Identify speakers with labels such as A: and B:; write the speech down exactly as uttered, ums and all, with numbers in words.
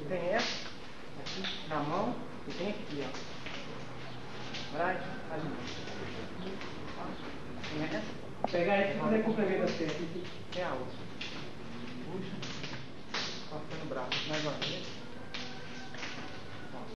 A: Tem essa aqui na mão e tem aqui, ó. Right? Ali. Tem essa.
B: Pegar essa e fazer complemento assim.
A: É a outra. Puxa. Só fica no braço. Mais uma vez.